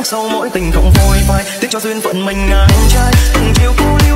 sau mỗi tình không phôi phai, tiếc cho duyên phận mình ngang trái từng chiều cô